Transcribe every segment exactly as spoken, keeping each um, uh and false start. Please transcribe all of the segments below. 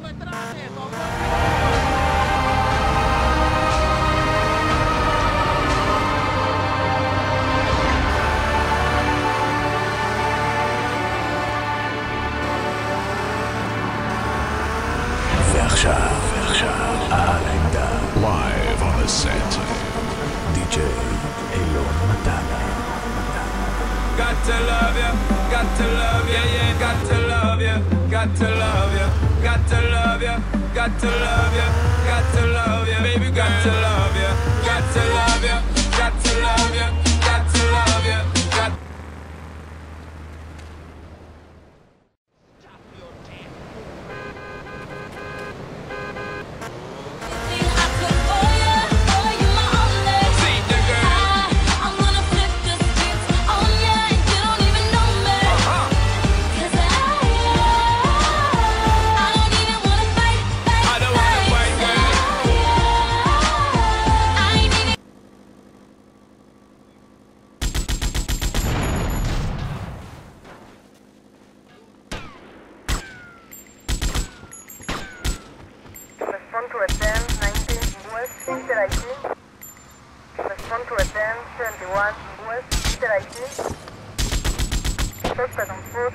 ועכשיו, ועכשיו, על העמדה. Live on the set. די-ג'יי אילון מתנה. Got to love you, got to love you, yeah, got to love you, got to love you, got to love you, got to love you, got to love you, baby, got to love you, got to love you, got to love you, got to love you, got Respond to attend nineteen West Inter I T. Respond to attend seventy-one West Inter I T. Suspect on foot.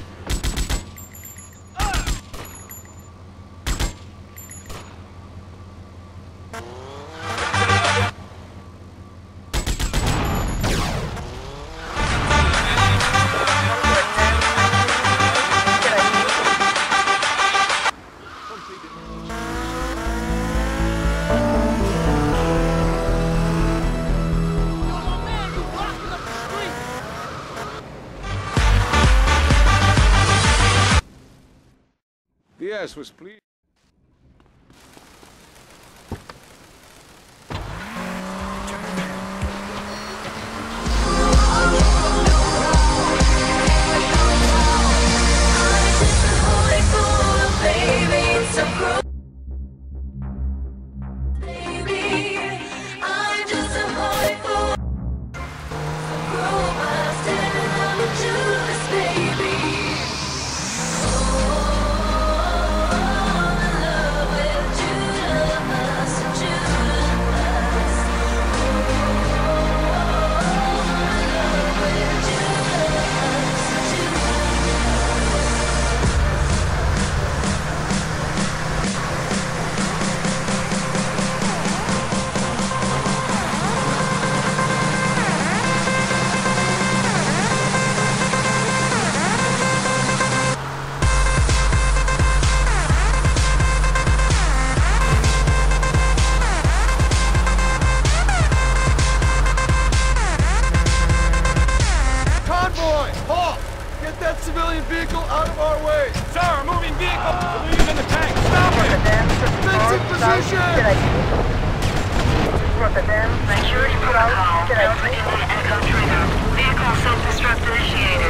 Yes, was pleased. Civilian vehicle out of our way! Sir, moving vehicle! Civilians in the tank! Stop it! Defensive position! Security protocol, Delta India Echo Trigger. Vehicle self-destruct initiated.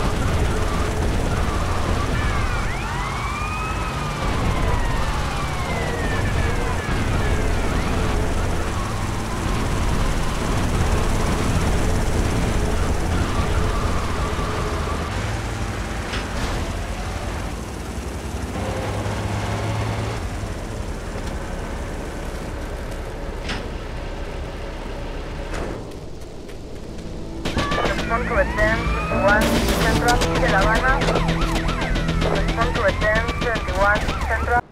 Respond to attend twenty-one Central de La Habana. Respond to attend twenty-one Central.